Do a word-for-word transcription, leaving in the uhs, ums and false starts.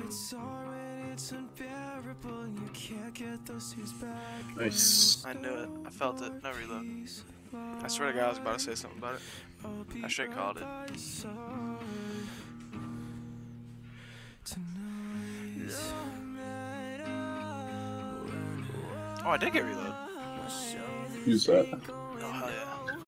Nice. I knew it. I felt it. No reload. I swear to God, I was about to say something about it. I straight called it. Oh, I did get reload. Use that. Oh, hell yeah.